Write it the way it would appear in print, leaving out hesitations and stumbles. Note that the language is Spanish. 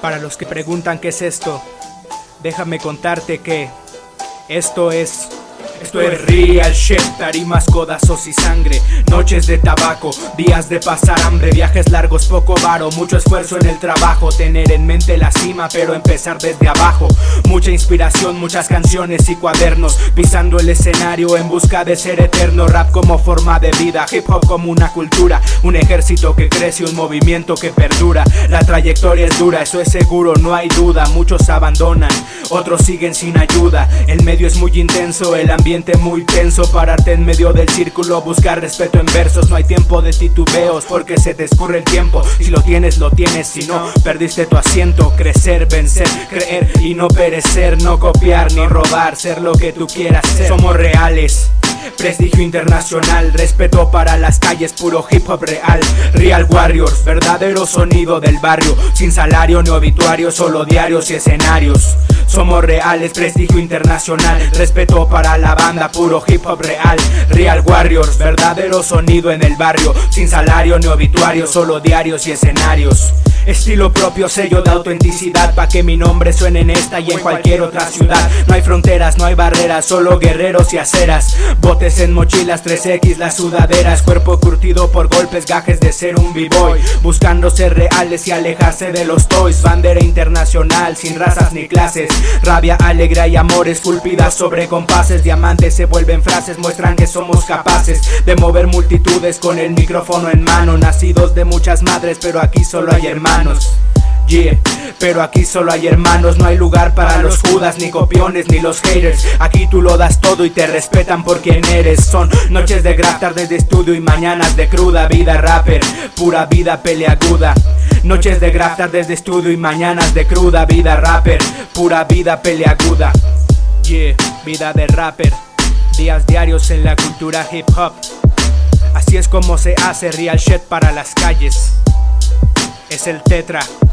Para los que preguntan qué es esto, déjame contarte que esto es real shit. Tarimas, codazos y sangre, noches de tabaco, días de pasar hambre, viajes largos, poco varo, mucho esfuerzo en el trabajo, tener en mente la cima pero empezar desde abajo, mucha inspiración, muchas canciones y cuadernos, pisando el escenario en busca de ser eterno, rap como forma de vida, hip hop como una cultura, un ejército que crece, un movimiento que perdura, la trayectoria es dura, eso es seguro, no hay duda, muchos abandonan, otros siguen sin ayuda, el medio es muy intenso, el ambiente muy tenso, pararte en medio del círculo, buscar respeto en versos, no hay tiempo de titubeos porque se te escurre el tiempo, si lo tienes, si no, perdiste tu asiento, crecer, vencer, creer y no perecer, no copiar ni robar, ser lo que tú quieras ser, somos reales. Prestigio internacional, respeto para las calles, puro hip hop real. Real Warriors, verdadero sonido del barrio, sin salario ni obituario, solo diarios y escenarios. Somos reales, prestigio internacional, respeto para la banda, puro hip hop real. Real Warriors, verdadero sonido en el barrio, sin salario ni obituario, solo diarios y escenarios. Estilo propio, sello de autenticidad, pa' que mi nombre suene en esta y en cualquier otra ciudad. No hay fronteras, no hay barreras, solo guerreros y aceras. Botes en mochilas, 3X las sudaderas, cuerpo curtido por golpes, gajes de ser un b-boy, buscando ser reales y alejarse de los toys. Bandera internacional, sin razas ni clases, rabia, alegría y amor esculpidas sobre compases. Diamantes se vuelven frases, muestran que somos capaces de mover multitudes con el micrófono en mano. Nacidos de muchas madres, pero aquí solo hay hermanos. Yeah, pero aquí solo hay hermanos, no hay lugar para los judas, ni copiones, ni los haters. Aquí tú lo das todo y te respetan por quien eres. Son noches de graf, tardes de estudio y mañanas de cruda vida rapper, pura vida peleaguda. Noches de graf, tardes de estudio y mañanas de cruda vida rapper, pura vida peleaguda. Yeah, vida de rapper, días diarios en la cultura hip hop. Así es como se hace real shit para las calles. Es el Tetra.